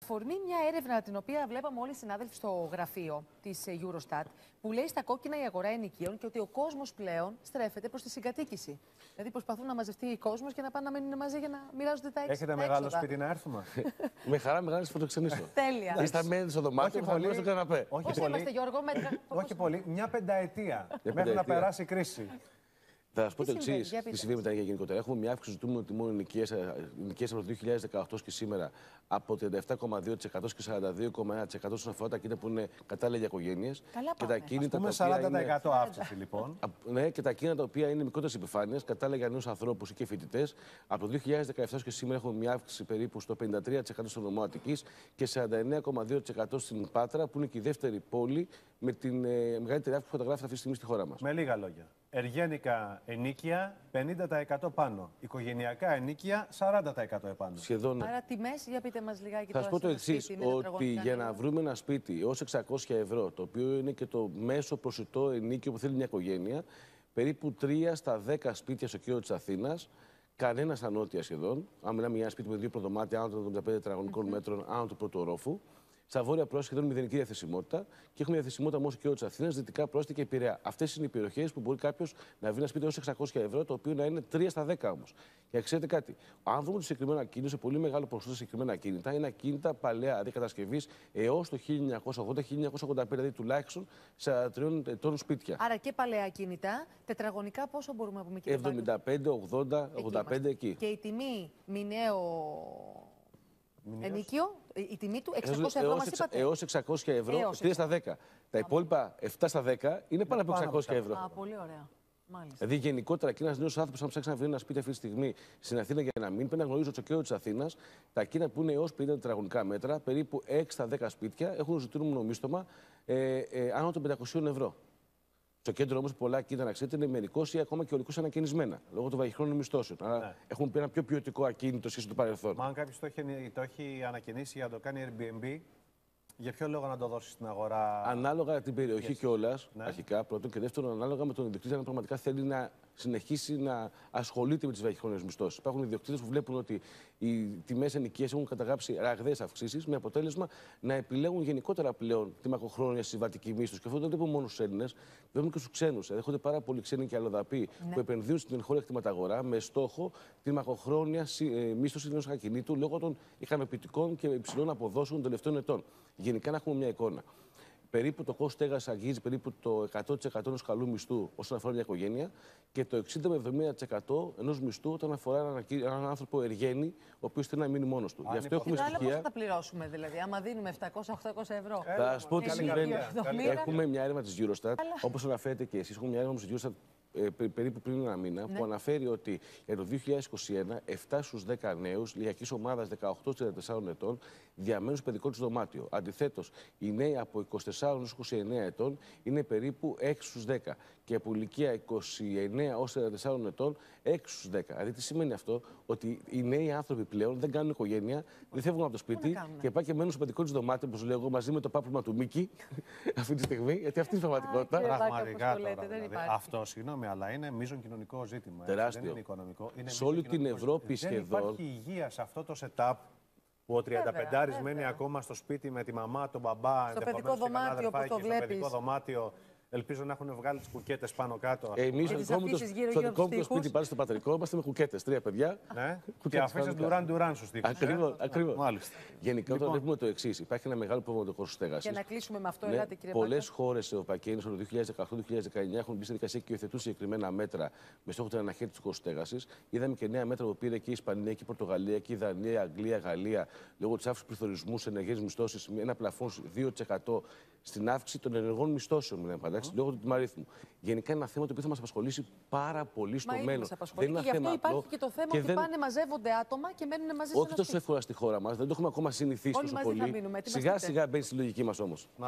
αφορμή μια έρευνα την οποία βλέπαμε όλοι οι συνάδελφοι στο γραφείο της Eurostat, που λέει στα κόκκινα η αγορά ενοικίων και ότι ο κόσμος πλέον στρέφεται προς τη συγκατοίκηση. Δηλαδή προσπαθούν να μαζευτεί ο κόσμος και να πάνε να μείνουν μαζί για να μοιράζονται τα έξοδα. Έχετε μεγάλο σπίτι να έρθουμε? Με χαρά μεγάλη φωτοξενήσω. Τέλεια. Είστε μένετε στο δωμάτιο, θα βγούμε στο καναπέ. Πώς είμαστε, Γιώργο, Όχι πολύ, μια πενταετία μέχρι να περάσει η κρίση. Θα σα πω το εξή: τι συμβαίνει με τα ίδια γενικότερα. Έχουμε μια αύξηση του τιμού τιμών ενοικίας από το 2018 και σήμερα από 37,2% και 42,1% όσον αφορά τα ακίνητα που είναι κατάλληλα για οικογένειες. Και τα ακίνητα. Πούμε 40% αύξηση λοιπόν. Ναι, και τα ακίνητα τα οποία είναι μικρότερες επιφάνειες, κατάλληλα για νέους ανθρώπους και φοιτητές. Από το 2017 και σήμερα έχουμε μια αύξηση περίπου στο 53% στο νομό Αττικής και 49,2% στην Πάτρα, που είναι και η δεύτερη πόλη με την μεγαλύτερη αύξηση που καταγράφεται αυτή τη στιγμή στη χώρα μας. Με λίγα λόγια. Εργένικα ενίκια 50% πάνω. Οικογενειακά ενίκια 40% επάνω. Σχεδόν. Άρα τιμές, για πείτε μας λιγάκι. Θα σας πω το εξής, ότι για να βρούμε ένα σπίτι ως 600 ευρώ, το οποίο είναι και το μέσο προσιτό ενίκιο που θέλει μια οικογένεια, περίπου 3 στα 10 σπίτια στο κέντρο της Αθήνας, κανένα στα νότια σχεδόν, αν μιλάμε για ένα σπίτι με 2 προδωμάτια άνω των 75 τετραγωνικών μέτρων, άνω του πρώτου ορόφου. Στα βόρεια πρόσθετα σχεδόν μηδενική διαθεσιμότητα και έχουμε διαθεσιμότητα μόνο στο κέντρο της Αθήνας, δυτικά πρόσθετα και Πειραιά. Αυτές είναι οι περιοχές που μπορεί κάποιος να βρει ένα σπίτι ως 600 ευρώ, το οποίο να είναι 3 στα 10 όμως. Και ξέρετε κάτι, αν βρούμε το συγκεκριμένο ακίνητο, σε πολύ μεγάλο ποσοστό συγκεκριμένα ακίνητα, είναι ακίνητα παλαιά αντικατασκευής έως το 1980-1985, δηλαδή τουλάχιστον 43 ετών σπίτια. Άρα και παλαιά ακίνητα, τετραγωνικά πόσο μπορούμε να πούμε, κύριε 75, 80, 85 εκεί. Και η τιμή μηνιαίο ενίκιο, η τιμή του 600 ευρώ μας είπατε. Έως 600 ευρώ, 3 στα 10. Τα υπόλοιπα 7 στα 10 είναι πάνω από 600 ευρώ. Α, πολύ ωραία. Μάλιστα. Δηλαδή, γενικότερα, και ένα νέο άνθρωπο, αν ψάξει να βρει ένα σπίτι αυτή τη στιγμή στην Αθήνα για να μείνει, πρέπει να γνωρίζει ότι στο κέντρο τη Αθήνα, τα ακίνητα που είναι έως 50 τετραγωνικά μέτρα, περίπου 6 στα 10 σπίτια, έχουν ζητούμενο μίστομα άνω των 500 ευρώ. Στο κέντρο όμως πολλά ακίνητα, να ξέρετε, είναι μερικώς ή ακόμα και ολικώς ανακαινισμένα, λόγω των βαχυχρόνων μισθώσεων. Άρα έχουμε ένα πιο ποιοτικό ακίνητο σχέση με το παρελθόν. Μα αν κάποιος το έχει ανακαινήσει για να το κάνει Airbnb, για ποιο λόγο να το δώσει στην αγορά? Ανάλογα την περιοχή κιόλας, αρχικά, πρώτον, και δεύτερον, ανάλογα με τον ιδιοκτήτη, αν πραγματικά θέλει να συνεχίσει να ασχολείται με τις βαχυχρόνιες μισθώσεις. Υπάρχουν ιδιοκτήτες που βλέπουν ότι οι τιμές ενοικίας έχουν καταγράψει ραγδαίες αυξήσεις, με αποτέλεσμα να επιλέγουν γενικότερα πλέον τη μακροχρόνια συμβατική μίσθωση. Και αυτό δεν το βλέπουμε μόνο στους Έλληνες, βλέπουμε και στους ξένους. Έρχονται πάρα πολλοί ξένοι και αλλοδαποί που επενδύουν στην εγχώρια κτηματαγορά με στόχο τη μακροχρόνια μίσθωση ενός ακινήτου λόγω των ικανοποιητικών και υψηλών αποδόσεων των τελευταίων ετών. Γενικά να έχουμε μια εικόνα. Περίπου το κόστος στέγασης αγγίζει περίπου το 100% ενός καλού μισθού όσον αφορά μια οικογένεια και το 60 με 70% ενός μισθού όταν αφορά έναν άνθρωπο εργένη, ο οποίος θέλει να μείνει μόνος του. Γι' αυτό έχουμε στοιχεία. Πώς θα τα πληρώσουμε, δηλαδή, άμα δίνουμε 700-800 ευρώ? Θα σας πω τι συμβαίνει. Έχουμε μια έρευνα της Eurostat, όπως αναφέρετε και εσείς, έχουμε μια έρευνα της Eurostat περίπου πριν ένα μήνα, που αναφέρει ότι για το 2021 7 στους 10 νέους ηλικιακής ομάδας 18-34 ετών διαμένουν στο παιδικό τους δωμάτιο. Αντιθέτως, οι νέοι από 24-29 ετών είναι περίπου 6 στους 10 και από ηλικία 29-44 ετών 6 στους 10. Δηλαδή, τι σημαίνει αυτό? Ότι οι νέοι άνθρωποι πλέον δεν κάνουν οικογένεια, δεν φεύγουν από το σπίτι και πάνε και μένουν στο παιδικό τους δωμάτιο, όπως λέω εγώ, μαζί με το πάπλωμα του Μίκη αυτή τη στιγμή, γιατί αυτή είναι η πραγματικότητα. Πραγματικά αυτό, συγγνώμη, αλλά είναι μείζον κοινωνικό ζήτημα. Τεράστιο. Δεν είναι οικονομικό. Είναι σε όλη την Ευρώπη σχεδόν. Δεν υπάρχει υγεία σε αυτό το setup που ο 35άρης μένει ακόμα στο σπίτι με τη μαμά, τον μπαμπά, στο παιδικό δωμάτιο που το βλέπεις. Στο παιδικό δωμάτιο. Ελπίζω να έχουν βγάλει τις κουκέτες πάνω κάτω. Εμείς στο δικό μου το σπίτι, πάλι στο πατρικό, είμαστε με κουκέτες. 3 παιδιά. Ναι. Και αφήσεις ντουράν στους τοίχους. Ακριβώς. Γενικά, όταν βλέπουμε το εξής, υπάρχει ένα μεγάλο πρόβλημα με το κόστος στέγασης. Για να κλείσουμε με αυτό, ελάτε, κύριε πολλές χώρες της Ευρωπαϊκής Ένωσης το 2018-2019 έχουν μπει στη δικασία και υιοθετούν συγκεκριμένα μέτρα με στόχο την αναχέτηση του κόστους στέγασης. Είδαμε και νέα μέτρα που πήρε και η Ισπανία και η Πορτογαλία και η Δανία, η Αγγλία, η Γαλλία λόγω της αύξησης πληθωρισμού σε ενεργές μισθώσεις με ένα πλαφόν 2% στην αύξηση των ενεργών μισθώσεων. Λόγω του τιμαρίθμου. Γενικά είναι ένα θέμα το οποίο θα μας απασχολήσει πάρα πολύ στο μέλλον. Δεν είναι και γι' αυτό υπάρχει και το θέμα ότι πάνε, μαζεύονται άτομα και μένουν μαζί σε ένα σπίτι. Όχι τόσο εύκολα στη χώρα μας, δεν το έχουμε ακόμα συνηθίσει τόσο πολύ. Σιγά σιγά μπαίνει στη λογική μας όμως.